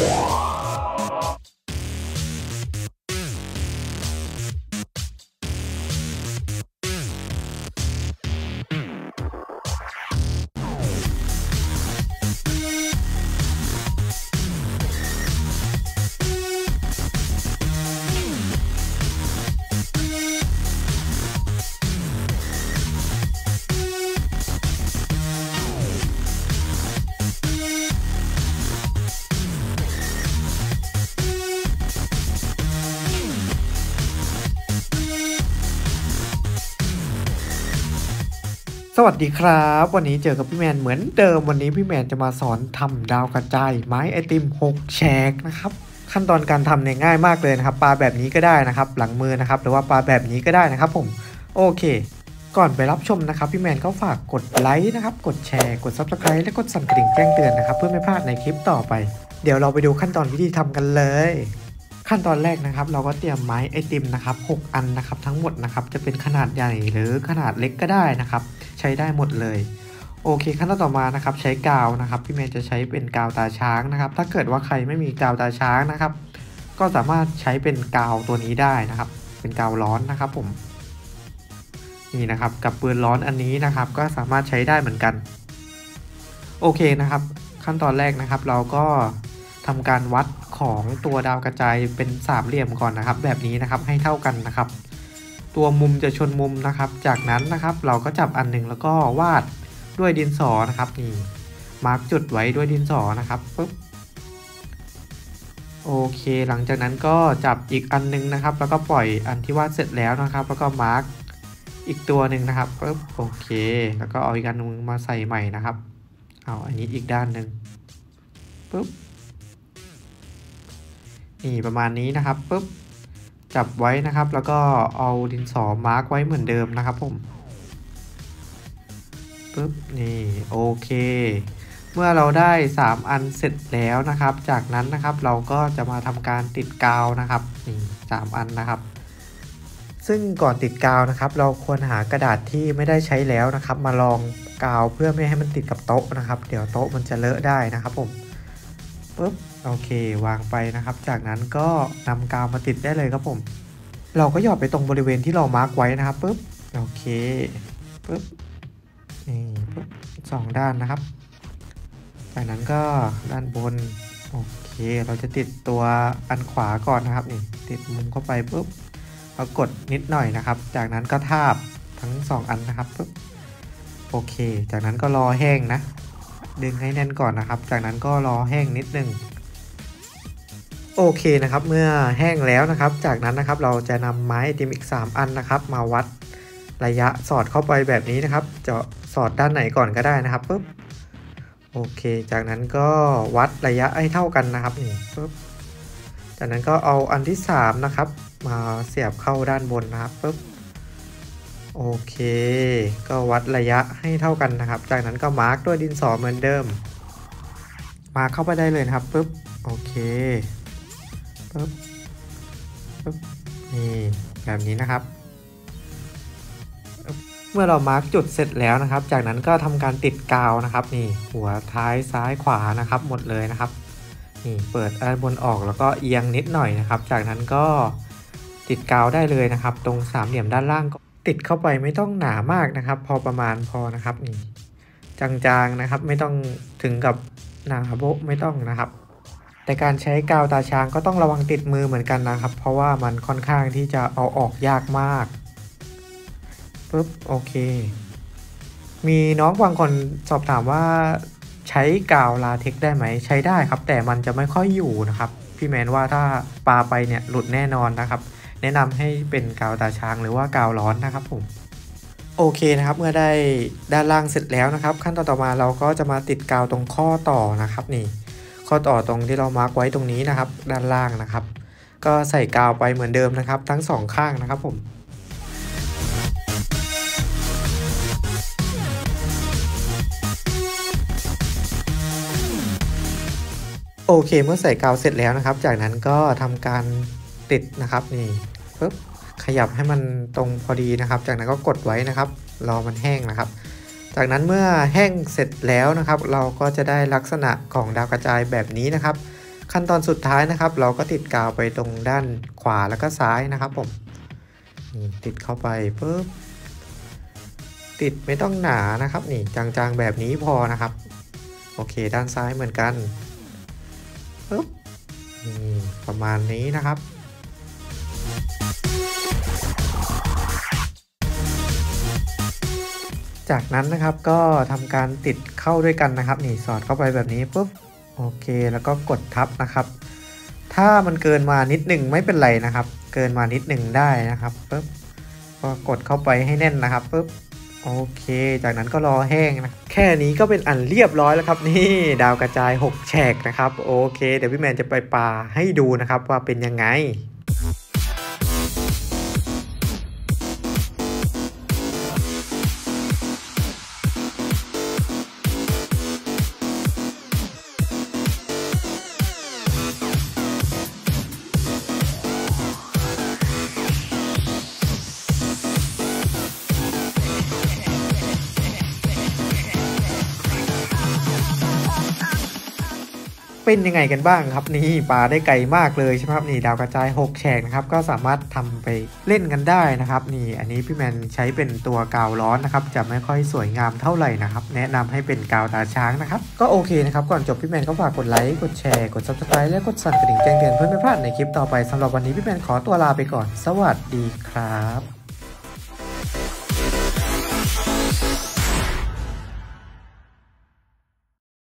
สวัสดีครับวันนี้เจอกับพี่แมนเหมือนเดิมวันนี้พี่แมนจะมาสอนทำดาวกระจายไม้ไอติม6แฉกนะครับขั้นตอนการทำเนี่ยง่ายมากเลยนะครับปาแบบนี้ก็ได้นะครับหลังมือนะครับหรือว่าปาแบบนี้ก็ได้นะครับผมโอเคก่อนไปรับชมนะครับพี่แมนก็ฝากกดไลค์นะครับกดแชร์กด Subscribe และกดสั่นกระดิ่งแจ้งเตือนนะครับเพื่อไม่พลาดในคลิปต่อไปเดี๋ยวเราไปดูขั้นตอนวิธีทำกันเลยขั้นตอนแรกนะครับเราก็เตรียมไม้ไอติมนะครับ6อันนะครับทั้งหมดนะครับจะเป็นขนาดใหญ่หรือขนาดเล็กก็ได้นะครับใช้ได้หมดเลยโอเคขั้นตอนต่อมานะครับใช้กาวนะครับพี่เมย์จะใช้เป็นกาวตาช้างนะครับถ้าเกิดว่าใครไม่มีกาวตาช้างนะครับก็สามารถใช้เป็นกาวตัวนี้ได้นะครับเป็นกาวร้อนนะครับผมนี่นะครับกับปืนร้อนอันนี้นะครับก็สามารถใช้ได้เหมือนกันโอเคนะครับขั้นตอนแรกนะครับเราก็ทำการวัดของตัวดาวกระจายเป็นสามเหลี่ยมก่อนนะครับแบบนี้นะครับให้เท่ากันนะครับตัวมุมจะชนมุมนะครับจากนั้นนะครับเราก็จับอันหนึ่งแล้วก็วาดด้วยดินสอนะครับนี่มาร์กจุดไว้ด้วยดินสอนะครับปึ๊บโอเคหลังจากนั้นก็จับอีกอันนึงนะครับแล้วก็ปล่อยอันที่วาดเสร็จแล้วนะครับแล้วก็มาร์กอีกตัวหนึ่งนะครับปึ๊บโอเคแล้วก็เอาอีกอันนึงมาใส่ใหม่นะครับเอาอันนี้อีกด้านหนึ่งปึ๊บนี่ประมาณนี้นะครับปึ๊บจับไว้นะครับแล้วก็เอาดินสอมาร์กไว้เหมือนเดิมนะครับผมปึ๊บนี่โอเคเมื่อเราได้3อันเสร็จแล้วนะครับจากนั้นนะครับเราก็จะมาทำการติดกาวนะครับนี่3อันนะครับซึ่งก่อนติดกาวนะครับเราควรหากระดาษที่ไม่ได้ใช้แล้วนะครับมารองกาวเพื่อไม่ให้มันติดกับโต๊ะนะครับเดี๋ยวโต๊ะมันจะเลอะได้นะครับผมปึ๊บโอเควางไปนะครับจากนั้นก็นำกาวมาติดได้เลยครับผมเราก็หยอดไปตรงบริเวณที่เรามาร์กไว้นะครับปึ๊บโอเคปึ๊บนี่ปึ๊บ2ด้านนะครับจากนั้นก็ด้านบนโอเคเราจะติดตัวอันขวาก่อนนะครับนี่ติดมุมเข้าไปปึ๊บเรากดนิดหน่อยนะครับจากนั้นก็ทาบทั้ง2อันนะครับปึ๊บโอเคจากนั้นก็รอแห้งนะดึงให้แน่นก่อนนะครับจากนั้นก็รอแห้งนิดนึงโอเคนะครับเมื่อแห้งแล้วนะครับจากนั้นนะครับเราจะนำไม้ไอติมอีก3อันนะครับมาวัดระยะสอดเข้าไปแบบนี้นะครับจะสอดด้านไหนก่อนก็ได้นะครับปึ๊บโอเคจากนั้นก็วัดระยะให้เท่ากันนะครับนี่ปึ๊บจากนั้นก็เอาอันที่3นะครับมาเสียบเข้าด้านบนนะครับปึ๊บโอเคก็วัดระยะให้เท่ากันนะครับจากนั้นก็มาร์กด้วยดินสอเหมือนเดิมมาเข้าไปได้เลยนะครับปึ๊บโอเคปึ๊บปึ๊บนี่แบบนี้นะครับเมื่อเรามาร์กจุดเสร็จแล้วนะครับจากนั้นก็ทำการติดกาวนะครับนี่หัวท้ายซ้ายขวานะครับหมดเลยนะครับนี่เปิดด้านบนออกแล้วก็เอียงนิดหน่อยนะครับจากนั้นก็ติดกาวได้เลยนะครับตรงสามเหลี่ยมด้านล่างติดเข้าไปไม่ต้องหนามากนะครับพอประมาณพอนะครับนี่จางๆนะครับไม่ต้องถึงกับหนาโบ๊ะไม่ต้องนะครับแต่การใช้กาวตาช้างก็ต้องระวังติดมือเหมือนกันนะครับเพราะว่ามันค่อนข้างที่จะเอาออกยากมากปึ๊บโอเคมีน้องบางคนสอบถามว่าใช้กาวลาเท็กได้ไหมใช้ได้ครับแต่มันจะไม่ค่อยอยู่นะครับพี่แมนว่าถ้าปาไปเนี่ยหลุดแน่นอนนะครับแนะนำให้เป็นกาวตาช้างหรือว่ากาวร้อนนะครับผมโอเคนะครับเมื่อได้ด้านล่างเสร็จแล้วนะครับขั้นตอนต่อมาเราก็จะมาติดกาวตรงข้อต่อนะครับนี่ข้อต่อตรงที่เรามาร์กไว้ตรงนี้นะครับด้านล่างนะครับก็ใส่กาวไปเหมือนเดิมนะครับทั้ง2ข้างนะครับผมโอเคเมื่อใส่กาวเสร็จแล้วนะครับจากนั้นก็ทำการติดนะครับนี่ปึ๊บขยับให้มันตรงพอดีนะครับจากนั้นก็กดไว้นะครับรอมันแห้งนะครับจากนั้นเมื่อแห้งเสร็จแล้วนะครับเราก็จะได้ลักษณะของดาวกระจายแบบนี้นะครับขั้นตอนสุดท้ายนะครับเราก็ติดกาวไปตรงด้านขวาแล้วก็ซ้ายนะครับผมนี่ติดเข้าไปปุ๊บติดไม่ต้องหนานะครับนี่จางๆแบบนี้พอนะครับโอเคด้านซ้ายเหมือนกันปุ๊บนี่ประมาณนี้นะครับจากนั้นนะครับก็ทำการติดเข้าด้วยกันนะครับนี่สอดเข้าไปแบบนี้ปุ๊บโอเคแล้วก็กดทับนะครับถ้ามันเกินมานิดหนึ่งไม่เป็นไรนะครับเกินมานิดหนึ่งได้นะครับปุ๊บก็กดเข้าไปให้แน่นนะครับปุ๊บโอเคจากนั้นก็รอแห้งนะแค่นี้ก็เป็นอันเรียบร้อยแล้วครับนี่ดาวกระจาย6แฉกนะครับโอเคเดี๋ยวพี่แมนจะไปปาให้ดูนะครับว่าเป็นยังไงเป็นยังไงกันบ้างครับนี่ปาได้ไกลมากเลยใช่ไหมครับนี่ดาวกระจาย6แฉกนะครับก็สามารถทำไปเล่นกันได้นะครับนี่อันนี้พี่แมนใช้เป็นตัวกาวร้อนนะครับจะไม่ค่อยสวยงามเท่าไหร่นะครับแนะนำให้เป็นกาวตาช้างนะครับก็โอเคนะครับก่อนจบพี่แมนก็ฝากกดไลค์กดแชร์กด Subscribe และกดสั่นกระดิ่งแจ้งเตือนเพื่อไม่พลาดในคลิปต่อไปสำหรับวันนี้พี่แมนขอตัวลาไปก่อนสวัสดีครับ